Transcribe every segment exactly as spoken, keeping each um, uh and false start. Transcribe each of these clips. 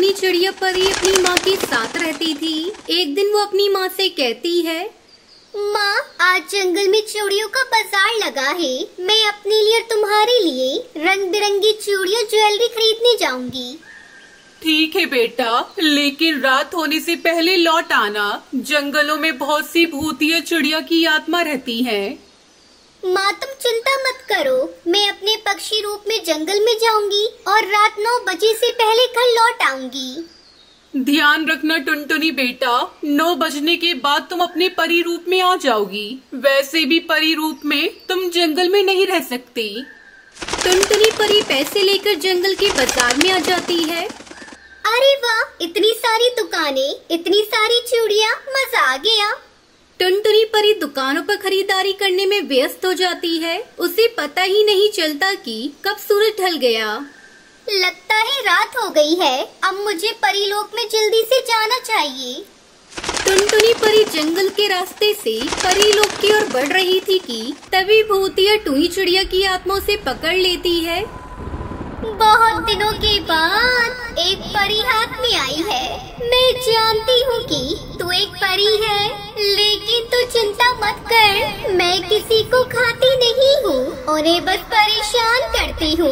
टुनटुनी चिड़िया परी अपनी माँ के साथ रहती थी। एक दिन वो अपनी माँ से कहती है, माँ, आज जंगल में चूड़ियों का बाजार लगा है। मैं अपने लिए और तुम्हारे लिए रंग बिरंगी चूड़ियाँ ज्वेलरी खरीदने जाऊंगी। ठीक है बेटा, लेकिन रात होने से पहले लौट आना। जंगलों में बहुत सी भूतिया चिड़िया की आत्मा रहती है। माँ, तुम चिंता मत करो, मैं अपने पक्षी रूप में जंगल में जाऊंगी और रात नौ बजे से पहले घर लौट आऊंगी। ध्यान रखना टुनटुनी बेटा, नौ बजने के बाद तुम अपने परी रूप में आ जाओगी। वैसे भी परी रूप में तुम जंगल में नहीं रह सकती। टुनटुनी परी पैसे लेकर जंगल के बाजार में आ जाती है। अरे वाह, इतनी सारी दुकानें, इतनी सारी चूड़ियाँ, मजा आ गया। टुनटुनी परी दुकानों पर खरीदारी करने में व्यस्त हो जाती है। उसे पता ही नहीं चलता कि कब सूरज ढल गया। लगता है रात हो गई है। अब मुझे परीलोक में जल्दी से जाना चाहिए। टुनटुनी परी जंगल के रास्ते से परीलोक की ओर बढ़ रही थी कि तभी भूतिया टूनी चिड़िया की आत्मा उसे पकड़ लेती है। बहुत दिनों के बाद एक परी हाथ में आई है। मैं जानती हूँ कि तू एक परी है, लेकिन तू चिंता मत कर। मैं किसी को खाती नहीं हूँ, उन्हें बस परेशान करती हूँ।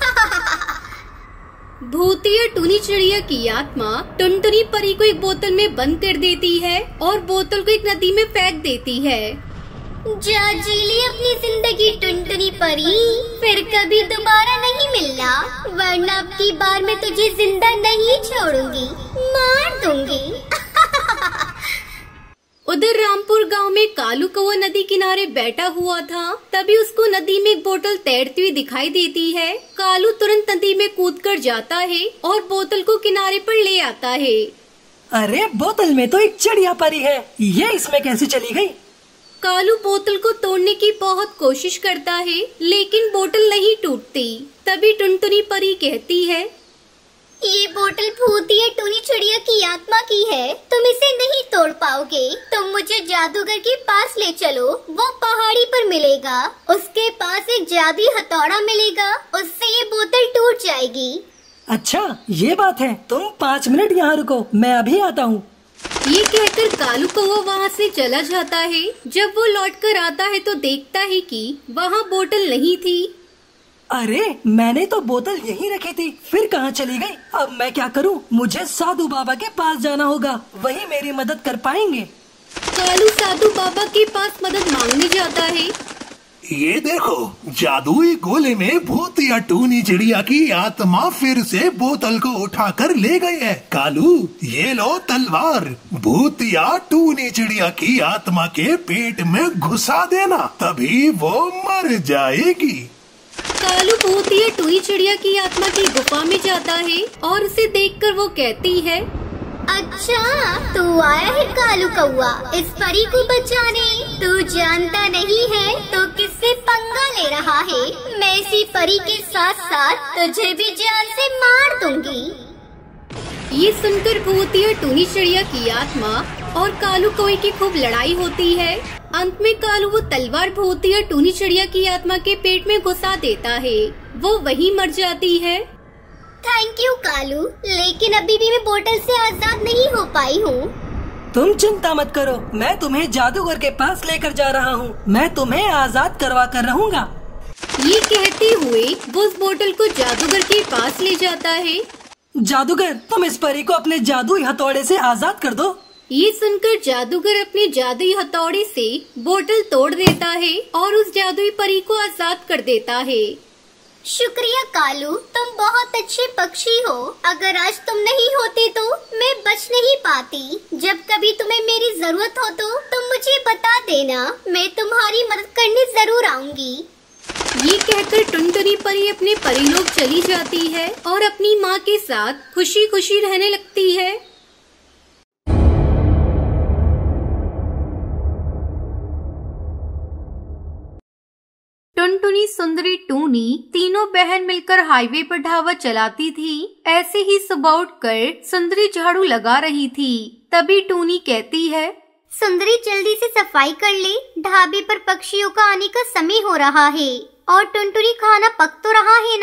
भूतिया टूनी चिड़िया की आत्मा टुनटुनी परी को एक बोतल में बंद कर देती है और बोतल को एक नदी में फेंक देती है। जा जी ले अपनी जिंदगी टुनटुनी परी, फिर कभी दोबारा नहीं मिलना, वरना अब की बार मैं तुझे जिंदा नहीं छोड़ूंगी, मार दूंगी। उधर रामपुर गांव में कालू कौवा नदी किनारे बैठा हुआ था। तभी उसको नदी में एक बोतल तैरती हुई दिखाई देती है। कालू तुरंत नदी में कूदकर जाता है और बोतल को किनारे पर ले आता है। अरे, बोतल में तो एक चिड़िया परी है, ये इसमें कैसे चली गई? कालू बोतल को तोड़ने की बहुत कोशिश करता है, लेकिन बोतल नहीं टूटती। तभी टुनटुनी परी कहती है, ये बोतल भूतिया टूनी चिड़िया की आत्मा की है, तुम इसे नहीं तोड़ पाओगे। तुम मुझे जादूगर के पास ले चलो, वो पहाड़ी पर मिलेगा। उसके पास एक जादुई हथौड़ा मिलेगा, उससे ये बोतल टूट जाएगी। अच्छा, ये बात है। तुम पाँच मिनट यहाँ रुको, मैं अभी आता हूँ। ये कहकर कालू कौवा वहाँ से चला जाता है। जब वो लौट कर आता है तो देखता है कि वहाँ बोतल नहीं थी। अरे, मैंने तो बोतल यहीं रखी थी, फिर कहाँ चली गई? अब मैं क्या करूँ? मुझे साधु बाबा के पास जाना होगा, वही मेरी मदद कर पाएंगे। कालू साधु बाबा के पास मदद मांगने जाता है। ये देखो, जादुई गोले में भूतिया टूनी चिड़िया की आत्मा फिर से बोतल को उठाकर ले गई है। कालू, ये लो तलवार, भूतिया टूनी चिड़िया की आत्मा के पेट में घुसा देना, तभी वो मर जाएगी। कालू भूतिया टूनी चिड़िया की आत्मा की गुफा में जाता है और उसे देखकर वो कहती है, अच्छा, तू आया है कालू कौवा इस परी को बचाने। तू जानता नहीं है तो किससे पंगा ले रहा है। मैं इसी परी के साथ साथ तुझे भी जान से मार दूंगी। ये सुनकर भूतिया टूनी चिड़िया की आत्मा और कालू कौवे की खूब लड़ाई होती है। अंत में कालू वो तलवार भूतिया टूनी चिड़िया की आत्मा के पेट में घुसा देता है। वो वहीं मर जाती है। थैंक यू कालू, लेकिन अभी भी मैं बोतल से आजाद नहीं हो पाई हूँ। तुम चिंता मत करो, मैं तुम्हें जादूगर के पास लेकर जा रहा हूँ। मैं तुम्हें आजाद करवा कर रहूँगा। ये कहते हुए वो उस बोतल को जादूगर के पास ले जाता है। जादूगर, तुम इस परी को अपने जादुई हथौड़े से आजाद कर दो। ये सुनकर जादूगर अपने जादुई हथौड़े से बोतल तोड़ देता है और उस जादुई परी को आजाद कर देता है। शुक्रिया कालू, तुम बहुत अच्छे पक्षी हो। अगर आज तुम नहीं होते तो मैं बच नहीं पाती। जब कभी तुम्हें मेरी जरूरत हो तो तुम मुझे बता देना, मैं तुम्हारी मदद करने जरूर आऊंगी। ये कहकर टुनटुनी परी अपने परीलोक चली जाती है और अपनी माँ के साथ खुशी खुशी रहने लगती है। टुनटुनी, सुंदरी, टूनी तीनों बहन मिलकर हाईवे पर ढाबा चलाती थी। ऐसे ही सुबह उठकर सुंदरी झाड़ू लगा रही थी। तभी टूनी कहती है, सुंदरी जल्दी से सफाई कर ले, ढाबे पर पक्षियों का आने का समय हो रहा है। और टुनटुनी, खाना पक तो रहा है ना?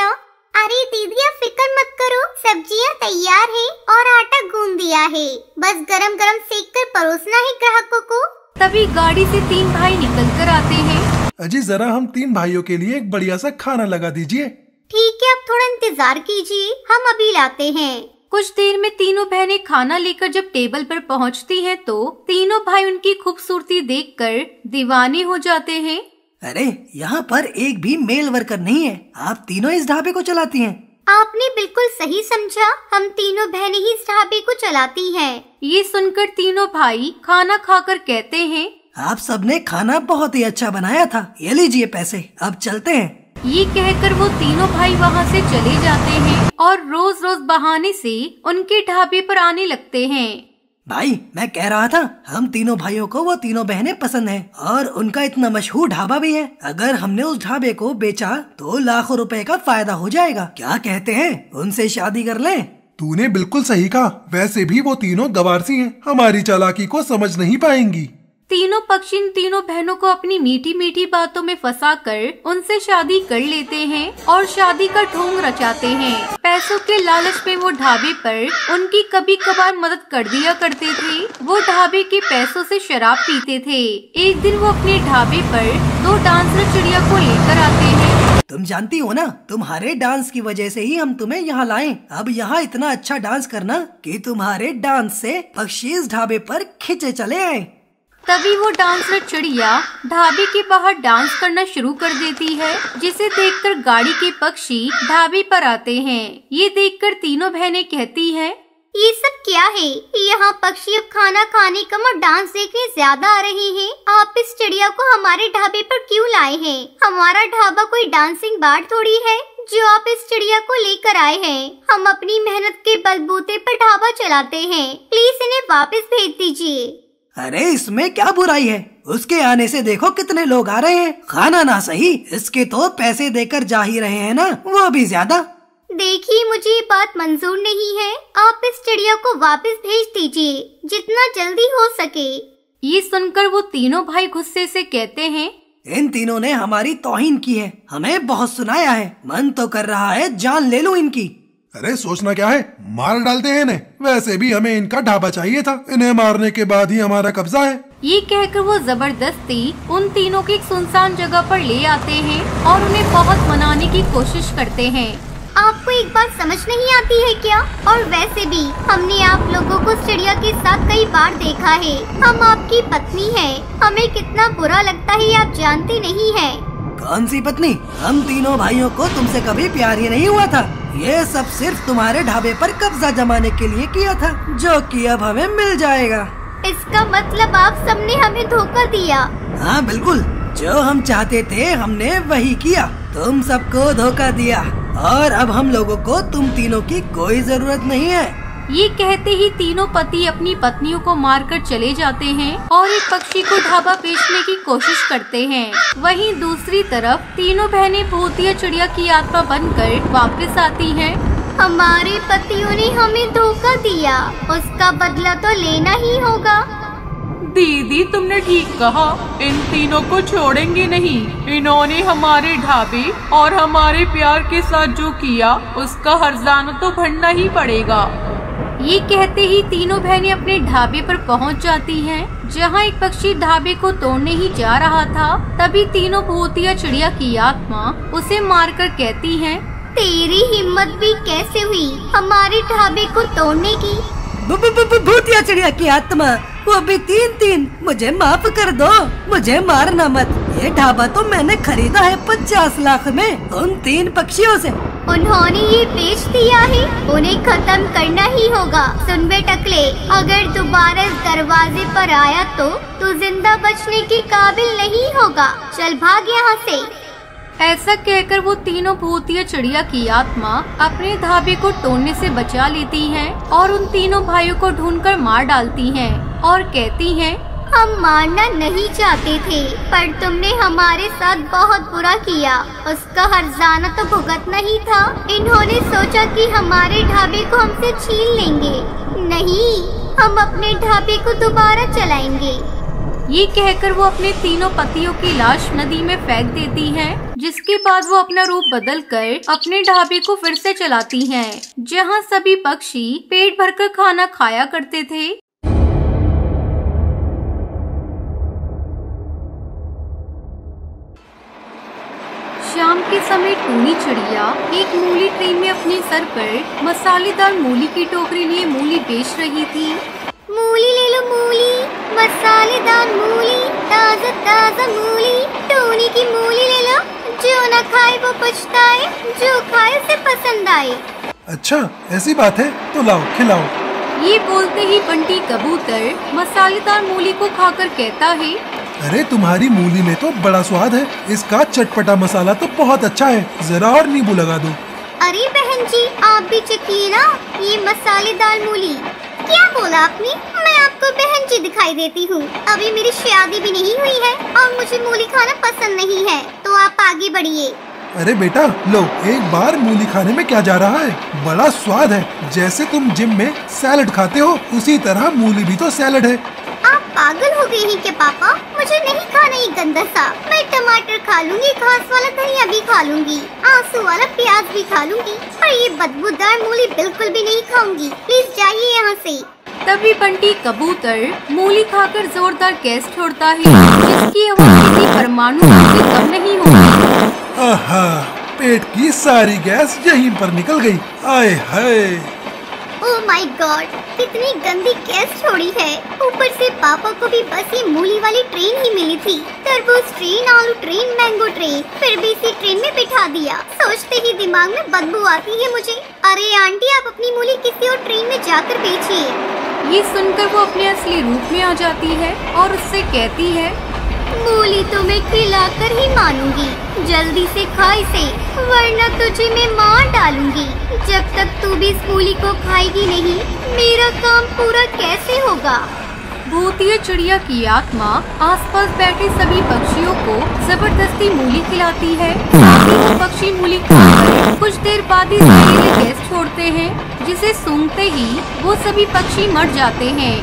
अरे दीदी आप फिक्र मत करो, सब्जियां तैयार हैं और आटा गूंद दिया है, बस गरम गरम सेक कर परोसना है ग्राहकों को। तभी गाड़ी से तीन भाई निकल कर आते हैं। अजी जरा हम तीन भाइयों के लिए एक बढ़िया सा खाना लगा दीजिए। ठीक है, आप थोड़ा इंतजार कीजिए, हम अभी लाते हैं। कुछ देर में तीनों बहनें खाना लेकर जब टेबल पर पहुंचती हैं तो तीनों भाई उनकी खूबसूरती देखकर दीवाने हो जाते हैं। अरे यहाँ पर एक भी मेल वर्कर नहीं है, आप तीनों इस ढाबे को चलाती हैं। आपने बिल्कुल सही समझा, हम तीनों बहनें ही इस ढाबे को चलाती हैं। ये सुनकर तीनों भाई खाना खाकर कहते हैं, आप सबने खाना बहुत ही अच्छा बनाया था, ये लीजिए पैसे, अब चलते हैं। ये कहकर वो तीनों भाई वहाँ से चले जाते हैं और रोज रोज बहाने से उनके ढाबे पर आने लगते हैं। भाई मैं कह रहा था, हम तीनों भाइयों को वो तीनों बहनें पसंद हैं और उनका इतना मशहूर ढाबा भी है। अगर हमने उस ढाबे को बेचा तो लाखों रुपए का फायदा हो जाएगा। क्या कहते हैं, उनसे शादी कर लें? तूने बिल्कुल सही कहा, वैसे भी वो तीनों गवारसी हैं, हमारी चालाकी को समझ नहीं पाएंगी। तीनों पक्षी इन तीनों बहनों को अपनी मीठी मीठी बातों में फंसाकर उनसे शादी कर लेते हैं और शादी का ढोंग रचाते हैं। पैसों के लालच में वो ढाबे पर उनकी कभी कभार मदद कर दिया करते थे। वो ढाबे के पैसों से शराब पीते थे। एक दिन वो अपने ढाबे पर दो डांसर चिड़िया को लेकर आते हैं। तुम जानती हो ना, तुम्हारे डांस की वजह से ही हम तुम्हें यहाँ लाए। अब यहाँ इतना अच्छा डांस करना कि तुम्हारे डांस से पक्षी इस ढाबे पर खिंचे चले आए। तभी वो डांसर चिड़िया ढाबे के बाहर डांस करना शुरू कर देती है, जिसे देखकर गाड़ी के पक्षी ढाबे पर आते हैं। ये देखकर तीनों बहनें कहती हैं, ये सब क्या है? यहाँ पक्षी अब खाना खाने कम और डांस देखने ज्यादा आ रहे हैं। आप इस चिड़िया को हमारे ढाबे पर क्यों लाए हैं? हमारा ढाबा कोई डांसिंग बार थोड़ी है जो आप इस चिड़िया को लेकर आए हैं। हम अपनी मेहनत के बलबूते पर ढाबा चलाते हैं, प्लीज इन्हें वापस भेज दीजिए। अरे इसमें क्या बुराई है, उसके आने से देखो कितने लोग आ रहे हैं। खाना ना सही, इसके तो पैसे देकर जा ही रहे हैं ना, वो भी ज्यादा। देखिए मुझे ये बात मंजूर नहीं है, आप इस चिड़िया को वापस भेज दीजिए जितना जल्दी हो सके। ये सुनकर वो तीनों भाई गुस्से से कहते हैं, इन तीनों ने हमारी तौहीन की है, हमें बहुत सुनाया है, मन तो कर रहा है जान ले लूं इनकी। अरे सोचना क्या है, मार डालते हैं इन्हें। वैसे भी हमें इनका ढाबा चाहिए था, इन्हें मारने के बाद ही हमारा कब्जा है। ये कहकर वो जबरदस्ती उन तीनों को एक सुनसान जगह पर ले आते हैं और उन्हें बहुत मनाने की कोशिश करते हैं। आपको एक बात समझ नहीं आती है क्या? और वैसे भी हमने आप लोगों को चिड़िया के साथ कई बार देखा है। हम आपकी पत्नी हैं, हमें कितना बुरा लगता है आप जानते नहीं हैं। कौन सी पत्नी? हम तीनों भाइयों को तुमसे कभी प्यार ही नहीं हुआ था। ये सब सिर्फ तुम्हारे ढाबे पर कब्जा जमाने के लिए किया था, जो कि अब हमें मिल जाएगा। इसका मतलब आप सबने हमें धोखा दिया? हाँ बिल्कुल, जो हम चाहते थे हमने वही किया, तुम सबको धोखा दिया और अब हम लोगों को तुम तीनों की कोई जरूरत नहीं है। ये कहते ही तीनों पति अपनी पत्नियों को मारकर चले जाते हैं और एक पक्षी को ढाबा बेचने की कोशिश करते हैं। वहीं दूसरी तरफ तीनों बहनें भूतिया चिड़िया की आत्मा बनकर वापस आती हैं। हमारे पतियों ने हमें धोखा दिया, उसका बदला तो लेना ही होगा। दीदी तुमने ठीक कहा, इन तीनों को छोड़ेंगे नहीं। इन्होंने हमारे ढाबे और हमारे प्यार के साथ जो किया उसका हर्जाना तो भरना ही पड़ेगा। ये कहते ही तीनों बहनें अपने ढाबे पर पहुंच जाती हैं, जहां एक पक्षी ढाबे को तोड़ने ही जा रहा था। तभी तीनों भूतिया चिड़िया की आत्मा उसे मारकर कहती है, तेरी हिम्मत भी कैसे हुई हमारे ढाबे को तोड़ने की? भूतिया चिड़िया की आत्मा, वो भी तीन तीन, मुझे माफ कर दो, मुझे मारना मत। ये ढाबा तो मैंने खरीदा है पचास लाख में उन तीन पक्षियों से। उन्होंने ये बेच दिया है, उन्हें खत्म करना ही होगा। सुन बे टकले, अगर दोबारा इस दरवाजे पर आया तो तू जिंदा बचने के काबिल नहीं होगा, चल भाग यहाँ से। ऐसा कहकर वो तीनों भूतिया चिड़िया की आत्मा अपने ढाबे को तोड़ने से बचा लेती हैं और उन तीनों भाइयों को ढूंढकर मार डालती हैं और कहती हैं, हम मारना नहीं चाहते थे, पर तुमने हमारे साथ बहुत बुरा किया, उसका हर्जाना तो भुगतना ही था। इन्होंने सोचा कि हमारे ढाबे को हमसे छीन लेंगे, नहीं, हम अपने ढाबे को दोबारा चलाएंगे। ये कहकर वो अपने तीनों पतियों की लाश नदी में फेंक देती हैं, जिसके बाद वो अपना रूप बदलकर अपने ढाबे को फिर से चलाती हैं, जहाँ सभी पक्षी पेट भरकर खाना खाया करते थे। शाम के समय टूनी चिड़िया एक मूली ट्रेन में अपने सर पर मसालेदार मूली की टोकरी लिए मूली बेच रही थी। मूली ले लो मूली, मसालेदार मूली, ताजा ताजा मूली, टोनी की मूली ले लो, जो न खाए वो पछताए, जो खाए उसे पसंद आए। अच्छा ऐसी बात है, तो लाओ खिलाओ। ये बोलते ही बंटी कबूतर मसालेदार मूली को खाकर कहता है, अरे तुम्हारी मूली में तो बड़ा स्वाद है, इसका चटपटा मसाला तो बहुत अच्छा है, जरा और नींबू लगा दो। अरे बहन जी आप भी चखिए ना ये मसालेदार मूली। क्या बोला आपने? मैं आपको बहन जी दिखाई देती हूँ? अभी मेरी शादी भी नहीं हुई है और मुझे मूली खाना पसंद नहीं है, तो आप आगे बढ़िए। अरे बेटा लो, एक बार मूली खाने में क्या जा रहा है, बड़ा स्वाद है। जैसे तुम जिम में सैलड खाते हो उसी तरह मूली भी तो सैलड है। आप पागल हो गए हैं क्या पापा? मुझे नहीं खाना ये गंदा सा। मैं टमाटर खा लूंगी, घास वाला धनिया भी खा लूंगी, आंसू वाला प्याज भी खा लूंगी, पर ये बदबूदार मूली बिल्कुल भी नहीं खाऊंगी। प्लीज जाइए यहाँ से। तभी बंटी कबूतर मूली खाकर जोरदार गैस छोड़ता है, जिसकी आवाज किसी परमाणु से कम नहीं होती। आहा, पेट की सारी गैस यहीं पर निकल गई। आए हाय। ओह माय गॉड, कितनी गंदी गैस छोड़ी है। ऊपर से पापा को भी बस ये मूली वाली ट्रेन ही मिली थी, तरबूज ट्रेन, आलू ट्रेन, मैंगो ट्रेन, फिर भी इसी ट्रेन में बिठा दिया। सोचते ही दिमाग में बदबू आती है मुझे। अरे आंटी आप अपनी मूली किसी और ट्रेन में जाकर बेचिए। ये सुनकर वो अपने असली रूप में आ जाती है और उससे कहती है, मूली तो मैं खिलाकर ही मानूंगी, जल्दी से खा इसे वरना तुझे मैं मार डालूंगी। जब तक तू भी इस मूली को खाएगी नहीं, मेरा काम पूरा कैसे होगा? भूतिया चिड़िया की आत्मा आसपास बैठे सभी पक्षियों को जबरदस्ती मूली खिलाती है। साथ ही वो पक्षी मूली खाकर कुछ देर बाद ही जहरीली गैस छोड़ते हैं, जिसे सूंघते ही वो सभी पक्षी मर जाते हैं।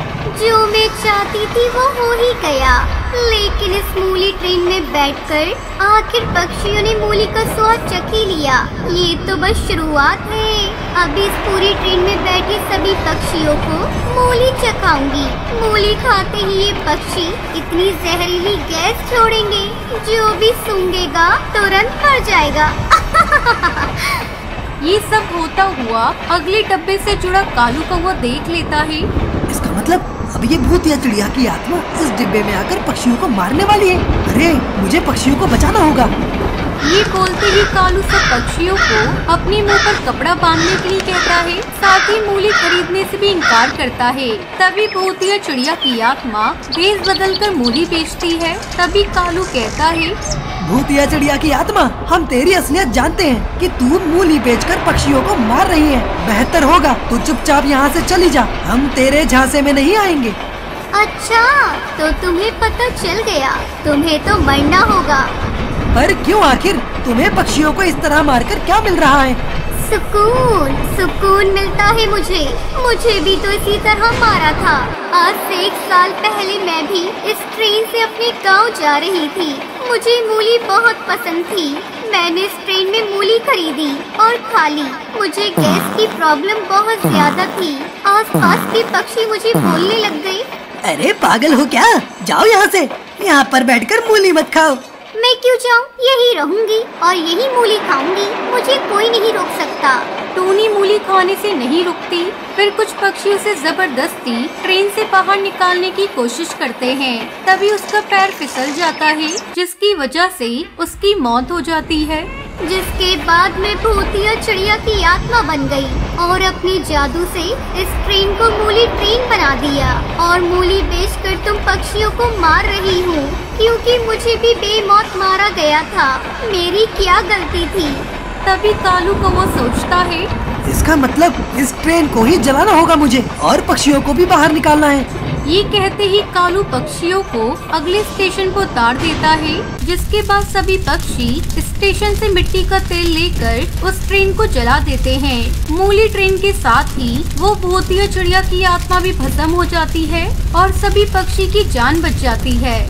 जो मैं चाहती थी वो हो ही गया, लेकिन इस मूली ट्रेन में बैठकर आखिर पक्षियों ने मूली का स्वाद चख ही लिया। ये तो बस शुरुआत है। अभी इस पूरी ट्रेन में बैठे सभी पक्षियों को मूली चखाऊंगी। मूली खाते ही ये पक्षी इतनी जहरीली गैस छोड़ेंगे, जो भी सूंघेगा तुरंत मर जाएगा। ये सब होता हुआ अगले डब्बे से जुड़ा कालू कौवा देख लेता है। इसका मतलब अब ये भूतिया चिड़िया की आत्मा इस डिब्बे में आकर पक्षियों को मारने वाली है। अरे मुझे पक्षियों को बचाना होगा। ये बोलते ही कालू सब पक्षियों को अपने मुंह पर कपड़ा बांधने के लिए कहता है, साथ ही मूली खरीदने से भी इनकार करता है। तभी भूतिया चिड़िया की आत्मा भेष बदलकर मूली बेचती है। तभी कालू कहता है, भूतिया चिड़िया की आत्मा, हम तेरी असलियत जानते हैं कि तू मूली बेचकर पक्षियों को मार रही है। बेहतर होगा तू चुपचाप यहाँ से चली जा, हम तेरे झांसे में नहीं आएंगे। अच्छा तो तुम्हें पता चल गया, तुम्हें तो मरना होगा। पर क्यों? आखिर तुम्हें पक्षियों को इस तरह मारकर क्या मिल रहा है? सुकून, सुकून मिलता है मुझे। मुझे भी तो इसी तरह मारा था। आज से एक साल पहले मैं भी इस ट्रेन से अपने गांव जा रही थी। मुझे मूली बहुत पसंद थी। मैंने इस ट्रेन में मूली खरीदी और खा ली। मुझे गैस की प्रॉब्लम बहुत ज्यादा थी। आसपास के पक्षी मुझे बोलने लग गए। अरे पागल हो क्या? जाओ यहाँ से, यहाँ पर बैठकर मूली मत खाओ। मैं क्यों जाऊँ? यही रहूंगी और यही मूली खाऊंगी। मुझे कोई नहीं रोक सकता। टूनी मूली खाने से नहीं रुकती। फिर कुछ पक्षी उसे जबरदस्ती ट्रेन से बाहर निकालने की कोशिश करते हैं। तभी उसका पैर फिसल जाता है, जिसकी वजह से उसकी मौत हो जाती है। जिसके बाद मैं भूतिया चिड़िया की आत्मा बन गई और अपने जादू से इस ट्रेन को मूली ट्रेन बना दिया। और मूली बेचकर तुम पक्षियों को मार रही हूँ, क्योंकि मुझे भी बेमौत मारा गया था। मेरी क्या गलती थी? तभी कालू कौवा सोचता है, इसका मतलब इस ट्रेन को ही जलाना होगा मुझे और पक्षियों को भी बाहर निकालना है। ये कहते ही कालू पक्षियों को अगले स्टेशन को उतार देता है, जिसके बाद सभी पक्षी स्टेशन से मिट्टी का तेल लेकर उस ट्रेन को जला देते हैं। मूली ट्रेन के साथ ही वो भूतिया चिड़िया की आत्मा भी भस्म हो जाती है और सभी पक्षी की जान बच जाती है।